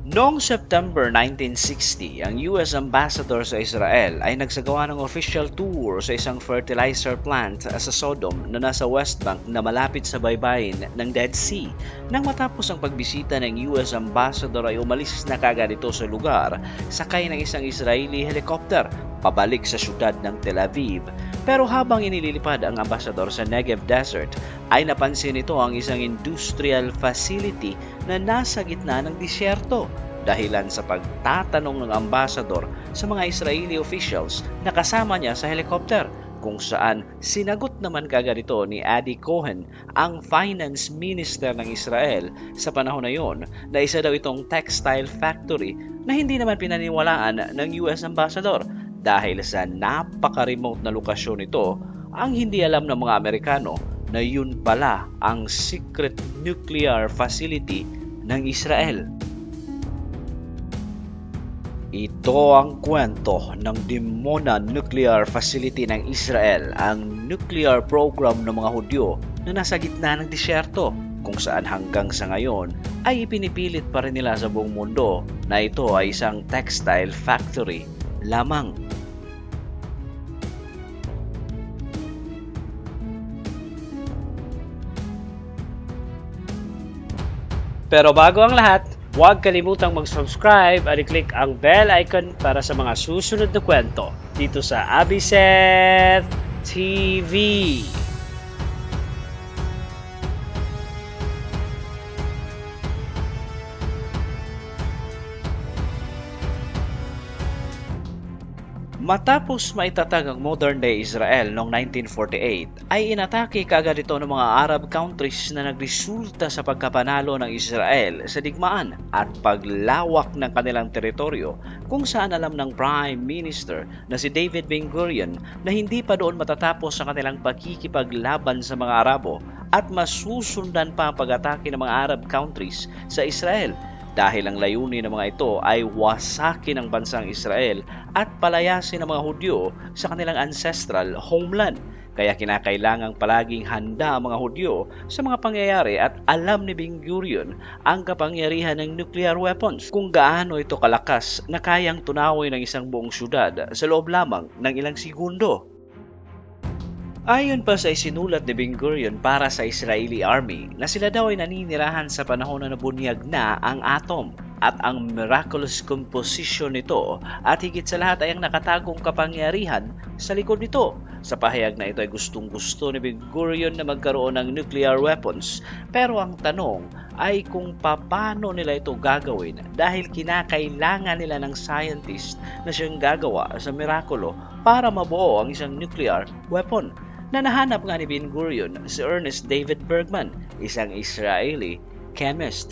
Noong September 1960, ang US Ambassador sa Israel ay nagsagawa ng official tour sa isang fertilizer plant sa Sodom na nasa West Bank na malapit sa baybayin ng Dead Sea. Nang matapos ang pagbisita ng US Ambassador ay umalis na kagad ito sa lugar, sakay ng isang Israeli helicopter pabalik sa syudad ng Tel Aviv. Pero habang inililipad ang Ambassador sa Negev Desert, ay napansin ito ang isang industrial facility na nasa gitna ng disyerto, dahilan sa pagtatanong ng Ambassador sa mga Israeli officials na kasama niya sa helicopter, kung saan sinagot naman kagad ito ni Adi Cohen, ang finance minister ng Israel sa panahon na yon, na isa daw itong textile factory na hindi naman pinaniwalaan ng US Ambassador dahil sa napaka-remote na lokasyon nito. Ang hindi alam ng mga Amerikano na yun pala ang secret nuclear facility ng Israel. Ito ang kwento ng Dimona Nuclear Facility ng Israel, ang nuclear program ng mga Hudyo na nasa gitna ng disyerto, kung saan hanggang sa ngayon ay ipinipilit pa rin nila sa buong mundo na ito ay isang textile factory lamang. Pero bago ang lahat, huwag kalimutang mag-subscribe at i-click ang bell icon para sa mga susunod na kwento dito sa Abiseth TV. Matapos maitatag ang modern-day Israel noong 1948, ay inatake kaagad ito ng mga Arab countries na nagresulta sa pagkapanalo ng Israel sa digmaan at paglawak ng kanilang teritoryo, kung saan alam ng Prime Minister na si David Ben-Gurion na hindi pa doon matatapos ang kanilang pakikipaglaban sa mga Arabo at masusundan pa ang pag-atake ng mga Arab countries sa Israel, dahil ang layunin ng mga ito ay wasakin ang bansang Israel at palayasin ang mga Hudyo sa kanilang ancestral homeland. Kaya kinakailangang palaging handa ang mga Hudyo sa mga pangyayari at alam ni Ben-Gurion ang kapangyarihan ng nuclear weapons, kung gaano ito kalakas na kayang tunawin ng isang buong syudad sa loob lamang ng ilang segundo. Ayon pa sa isinulat ni Ben-Gurion para sa Israeli Army na sila daw ay naninirahan sa panahon na nabunyag na ang atom at ang miraculous composition nito, at higit sa lahat ay ang nakatagong kapangyarihan sa likod nito. Sa pahayag na ito ay gustong-gusto ni Ben-Gurion na magkaroon ng nuclear weapons, pero ang tanong ay kung paano nila ito gagawin, dahil kinakailangan nila ng scientist na siyang gagawa sa mirakulo para mabuo ang isang nuclear weapon, na nahanap nga ni Ben-Gurion si Ernest David Bergman, isang Israeli chemist.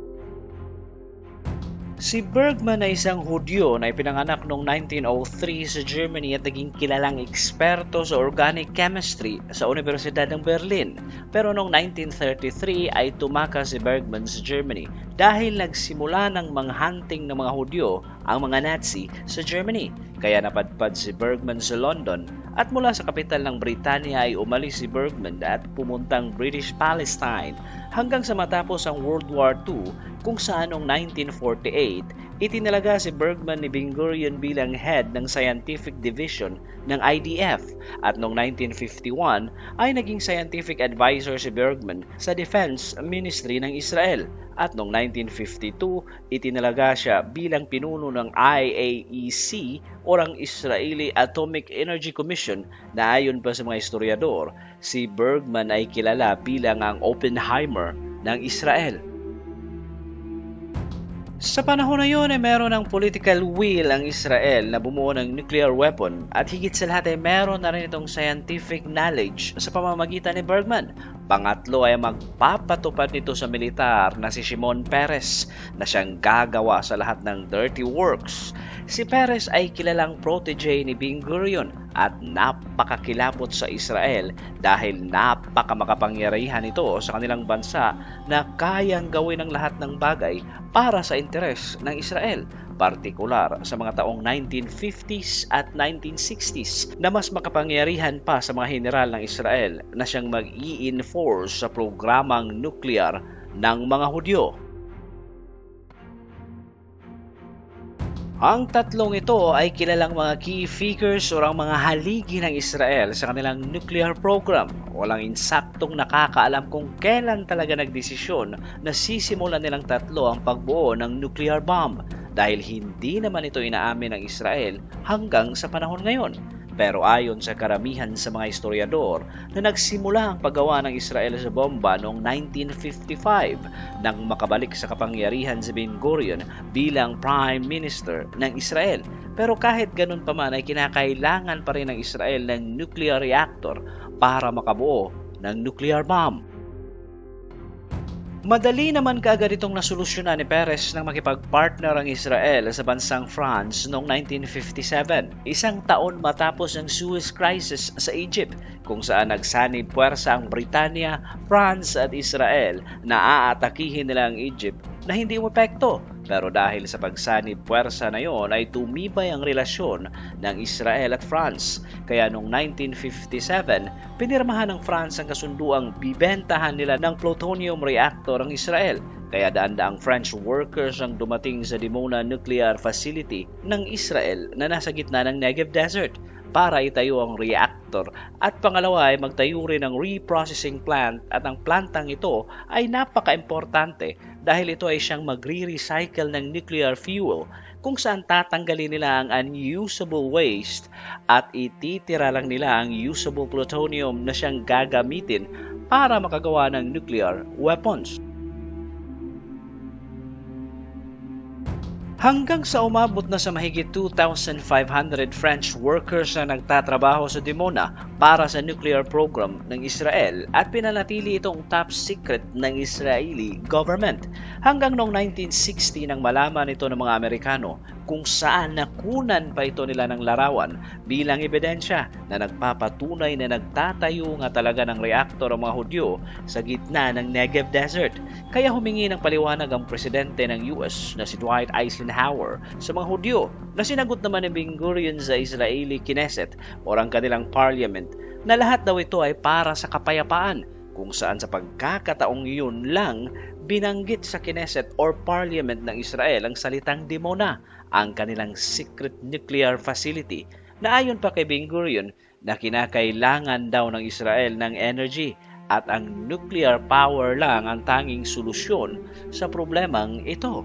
Si Bergman ay isang Hudyo na ipinanganak noong 1903 sa Germany at naging kilalang eksperto sa organic chemistry sa Universidad ng Berlin. Pero noong 1933 ay tumakas si Bergman sa Germany dahil nagsimula ng manghunting ng mga Hudyo ang mga Nazi sa Germany. Kaya napadpad si Bergman sa London, at mula sa kapital ng Britanya ay umalis si Bergman at pumuntang British Palestine hanggang sa matapos ang World War II, kung saan noong 1948 itinalaga si Bergman ni Ben-Gurion bilang head ng scientific division ng IDF, at noong 1951 ay naging scientific advisor si Bergman sa Defense Ministry ng Israel, at noong 1952 itinalaga siya bilang pinuno ng IAEC o ang Israeli Atomic Energy Commission, na ayon pa sa mga historiador, si Bergman ay kilala bilang ang Oppenheimer ng Israel. Sa panahon na yun ay meron ng political will ang Israel na bumuo ng nuclear weapon, at higit sa lahat ay meron na rin itong scientific knowledge sa pamamagitan ni Bergman. Pangatlo ay magpapatupad nito sa militar na si Shimon Peres, na siyang gagawa sa lahat ng dirty works. Si Peres ay kilalang protege ni Ben-Gurion at napakakilapot sa Israel dahil napakamakapangyarihan ito sa kanilang bansa na kayang gawin ang lahat ng bagay para sa interes ng Israel, partikular sa mga taong 1950s at 1960s na mas makapangyarihan pa sa mga general ng Israel na siyang mag-i-enforce sa programang nuclear ng mga Hudyo. Ang tatlong ito ay kilalang mga key figures o ang mga haligi ng Israel sa kanilang nuclear program. Walang insaktong nakakaalam kung kailan talaga nagdesisyon na sisimulan nilang tatlo ang pagbuo ng nuclear bomb dahil hindi naman ito inaamin ng Israel hanggang sa panahon ngayon. Pero ayon sa karamihan sa mga historiador na nagsimula ang paggawa ng Israel sa bomba noong 1955 nang makabalik sa kapangyarihan si Ben-Gurion bilang Prime Minister ng Israel. Pero kahit ganun pa man ay kinakailangan pa rin ng Israel ng nuclear reactor para makabuo ng nuclear bomb. Madali naman kaagad itong nasolusyonan ni Peres nang makipag-partner ang Israel sa bansang France noong 1957, isang taon matapos ang Suez Crisis sa Egypt, kung saan nagsanib puwersa ang Britanya, France at Israel na aatakihin nila ang Egypt na hindi umepekto. Pero dahil sa pagsanib puwersa na yon ay tumibay ang relasyon ng Israel at France. Kaya noong 1957, pinirmahan ng France ang kasunduang bibentahan nila ng plutonium reactor ang Israel. Kaya daan-daang French workers ang dumating sa Dimona Nuclear Facility ng Israel na nasa gitna ng Negev Desert para itayo ang reactor at pangalawa ay magtayo rin ng reprocessing plant at ang plantang ito ay napaka-importante dahil ito ay siyang magre-recycle ng nuclear fuel kung saan tatanggalin nila ang unusable waste at ititira lang nila ang usable plutonium na siyang gagamitin para makagawa ng nuclear weapons. Hanggang sa umabot na sa mahigit 2,500 French workers na nagtatrabaho sa Dimona para sa nuclear program ng Israel at pinanatili itong top secret ng Israeli government. Hanggang noong 1960 nang malaman ito ng mga Amerikano kung saan nakunan pa ito nila ng larawan bilang ebidensya na nagpapatunay na nagtatayo nga talaga ng reaktor ang mga Hudyo sa gitna ng Negev Desert. Kaya humingi ng paliwanag ang presidente ng US na si Dwight Eisenhower sa mga Hudyo na sinagot naman ni Ben-Gurion sa Israeli Knesset o ang kanilang parliament na lahat daw ito ay para sa kapayapaan, kung saan sa pagkakataong yun lang binanggit sa Knesset or Parliament ng Israel ang salitang Dimona, ang kanilang secret nuclear facility na ayon pa kay Ben-Gurion na kinakailangan daw ng Israel ng energy at ang nuclear power lang ang tanging solusyon sa problemang ito.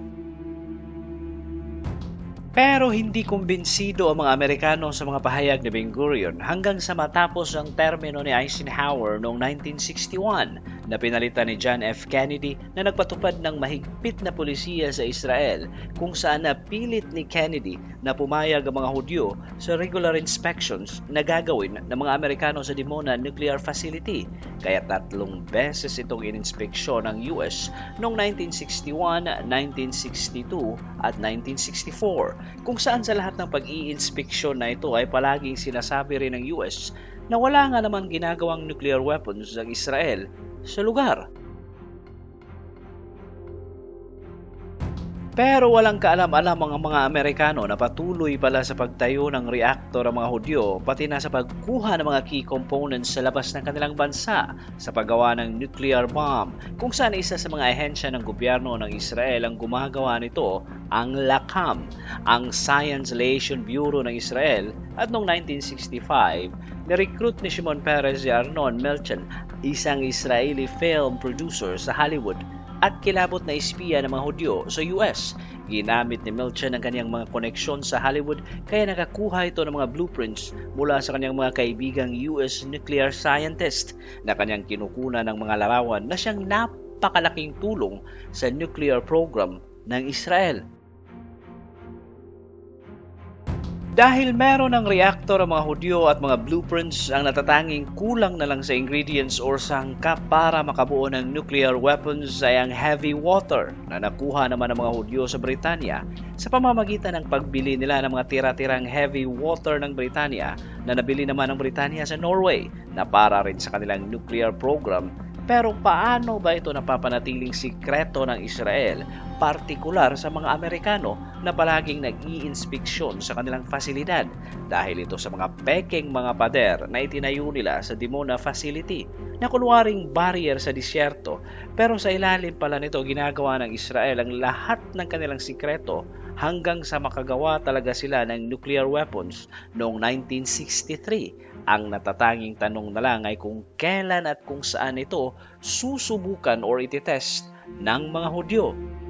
Pero hindi kumbinsido ang mga Amerikano sa mga pahayag ni Ben-Gurion hanggang sa matapos ang termino ni Eisenhower noong 1961 na pinalitan ni John F. Kennedy na nagpatupad ng mahigpit na pulisiya sa Israel kung saan napilit ni Kennedy na pumayag ang mga Hudyo sa regular inspections na gagawin ng mga Amerikano sa Dimona Nuclear Facility. Kaya 3 beses itong ininspeksyon ng US noong 1961, 1962 at 1964. Kung saan sa lahat ng pag-i-inspeksyon na ito ay palaging sinasabi rin ng US na wala nga naman ginagawang nuclear weapons ng Israel sa lugar. Pero walang kaalam-alam ang mga Amerikano na patuloy pala sa pagtayo ng reaktor ang mga Hudyo pati na sa pagkuha ng mga key components sa labas ng kanilang bansa sa paggawa ng nuclear bomb, kung saan isa sa mga ahensya ng gobyerno ng Israel ang gumagawa nito, ang LACAM, ang Science Liaison Bureau ng Israel. At noong 1965, nirecruit ni Shimon Peres si Arnon Milchan, isang Israeli film producer sa Hollywood at kilabot na espiya ng mga Hudyo sa US. Ginamit ni Milchan ang kanyang mga koneksyon sa Hollywood kaya nakakuha ito ng mga blueprints mula sa kanyang mga kaibigang US nuclear scientist na kanyang kinukunan ng mga larawan na siyang napakalaking tulong sa nuclear program ng Israel. Dahil meron ng reactor ang mga Hudyo at mga blueprints, ang natatanging kulang na lang sa ingredients or sangkap para makabuo ng nuclear weapons ay ang heavy water na nakuha naman ng mga Hudyo sa Britanya sa pamamagitan ng pagbili nila ng mga tira-tirang heavy water ng Britanya na nabili naman ng Britanya sa Norway na para rin sa kanilang nuclear program. Pero paano ba ito napapanatiling sikreto ng Israel partikular sa mga Amerikano na palaging nag-i-inspeksyon sa kanilang fasilidad dahil ito sa mga pekeng mga pader na itinayo nila sa Dimona facility na kunwaring barrier sa disyerto, pero sa ilalim pala nito ginagawa ng Israel ang lahat ng kanilang sikreto hanggang sa makagawa talaga sila ng nuclear weapons noong 1963. Ang natatanging tanong na lang ay kung kailan at kung saan ito susubukan or ititest ng mga Hudyo.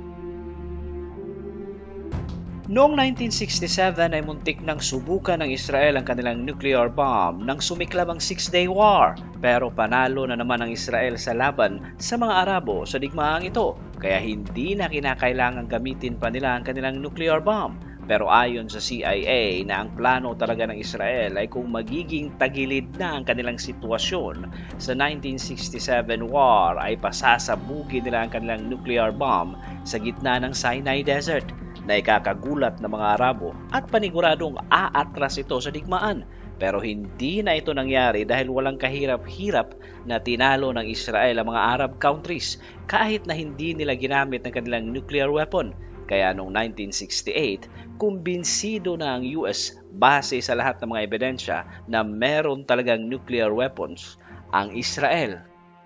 Noong 1967 ay muntik nang subukan ng Israel ang kanilang nuclear bomb nang sumiklab ang Six-Day War, pero panalo na naman ang Israel sa laban sa mga Arabo sa digmaang ito, kaya hindi na kinakailangan gamitin pa nila ang kanilang nuclear bomb. Pero ayon sa CIA na ang plano talaga ng Israel ay kung magiging tagilid na ang kanilang sitwasyon sa 1967 war ay pasasabugin nila ang kanilang nuclear bomb sa gitna ng Sinai Desert na ikakagulat ng mga Arabo at paniguradong aatras ito sa digmaan. Pero hindi na ito nangyari dahil walang kahirap-hirap na tinalo ng Israel ang mga Arab countries kahit na hindi nila ginamit ang kanilang nuclear weapon. Kaya noong 1968, kumbinsido na ang US base sa lahat ng mga ebidensya na meron talagang nuclear weapons ang Israel.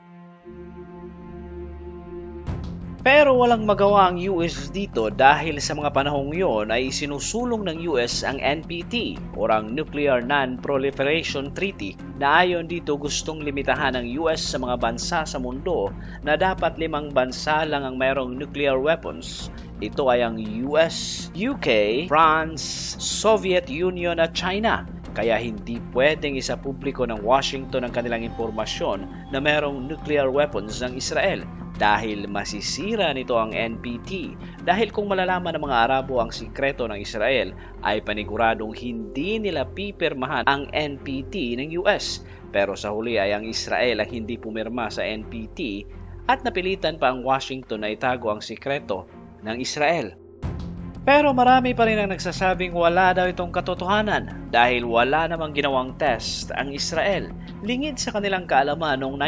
Pero walang magawa ang US dito dahil sa mga panahong yon ay sinusulong ng US ang NPT o ang Nuclear Non-Proliferation Treaty na ayon dito gustong limitahan ng US sa mga bansa sa mundo na dapat 5 bansa lang ang mayroong nuclear weapons. Ito ay ang US, UK, France, Soviet Union at China. Kaya hindi pwedeng isapubliko ng Washington ang kanilang impormasyon na mayroong nuclear weapons ng Israel dahil masisira nito ang NPT. Dahil kung malalaman ng mga Arabo ang sikreto ng Israel ay paniguradong hindi nila pipirmahan ang NPT ng US. Pero sa huli ay ang Israel ang hindi pumirma sa NPT at napilitan pa ang Washington na itago ang sikreto ng Israel. Pero marami pa rin ang nagsasabing wala daw itong katotohanan dahil wala namang ginawang test ang Israel. Lingid sa kanilang kaalaman noong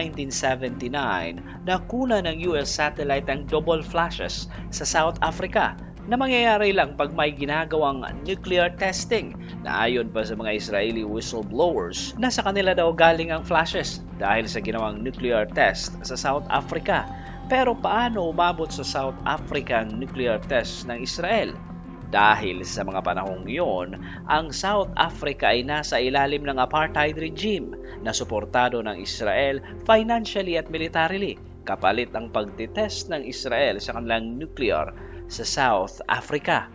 1979, nakuna ng US satellite ang double flashes sa South Africa na mangyayari lang pag may ginagawang nuclear testing na ayon pa sa mga Israeli whistleblowers na sa kanila daw galing ang flashes dahil sa ginawang nuclear test sa South Africa. Pero paano umabot sa South Africa ang nuclear test ng Israel? Dahil sa mga panahong iyon, ang South Africa ay nasa ilalim ng apartheid regime na suportado ng Israel financially at militarily, kapalit ang pagtitest ng Israel sa kanilang nuclear sa South Africa.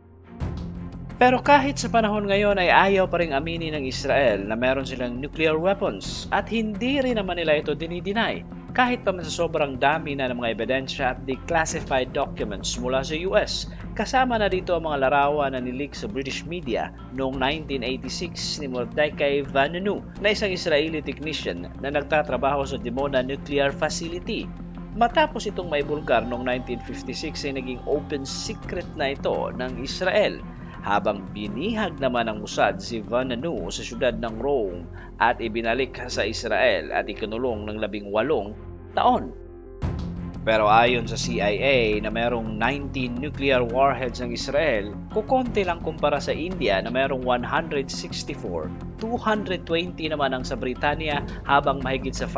Pero kahit sa panahon ngayon ay ayaw pa rin aminin ng Israel na meron silang nuclear weapons at hindi rin naman nila ito dinideny. Kahit pa sa sobrang dami na ng mga ebidensya at declassified documents mula sa US, kasama na dito ang mga larawan na nileak sa British media noong 1986 ni Mordecai Vanunu na isang Israeli technician na nagtatrabaho sa Dimona Nuclear Facility. Matapos itong maibulgar noong 1956 ay naging open secret na ito ng Israel. Habang binihag naman ng Mossad si Vanunu sa syudad ng Rome at ibinalik sa Israel at ikinulong ng 18 taon. Pero ayon sa CIA na mayroong 19 nuclear warheads ng Israel, kukonti lang kumpara sa India na mayroong 164, 220 naman ang sa Britanya habang mahigit sa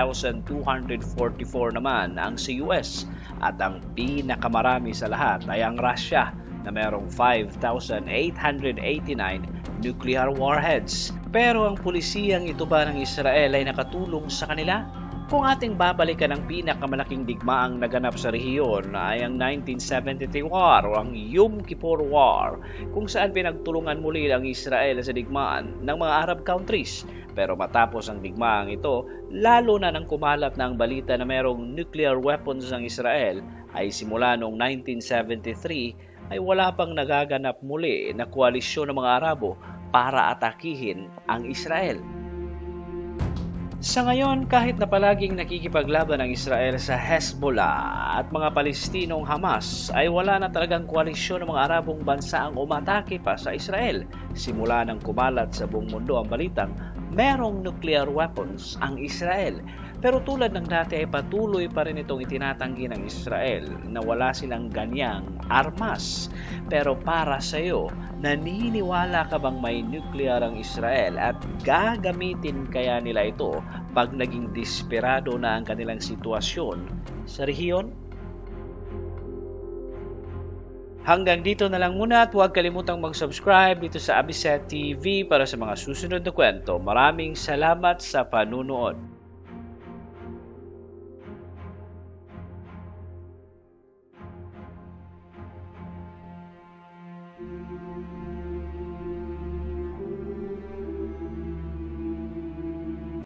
5,244 naman ang sa US at ang pinakamarami sa lahat ay ang Russia na mayroong 5,889 nuclear warheads. Pero ang pulisiyang ito ba ng Israel ay nakatulong sa kanila? Kung ating babalikan ang pinakamalaking digmaang naganap sa rehiyon ay ang 1973 War o ang Yom Kippur War, kung saan pinagtulungan muli ang Israel sa digmaan ng mga Arab countries. Pero matapos ang digmaang ito, lalo na nang kumalat na ang balita na mayroong nuclear weapons ng Israel, ay simula noong 1973 ay wala pang nagaganap muli na koalisyon ng mga Arabo para atakihin ang Israel. Sa ngayon, kahit na palaging nakikipaglaban ang Israel sa Hezbollah at mga Palestinong Hamas, ay wala na talagang koalisyon ng mga Arabong bansa ang umatake pa sa Israel. Simula nang kumalat sa buong mundo ang balitang merong nuclear weapons ang Israel. Pero tulad ng dati ay patuloy pa rin itong itinatanggi ng Israel na wala silang ganyang armas. Pero para sa iyo, naniniwala ka bang may nuclear ang Israel at gagamitin kaya nila ito pag naging desperado na ang kanilang sitwasyon sa rehiyon? Hanggang dito na lang muna at huwag kalimutang mag-subscribe dito sa Abiset TV para sa mga susunod na kwento. Maraming salamat sa panunood.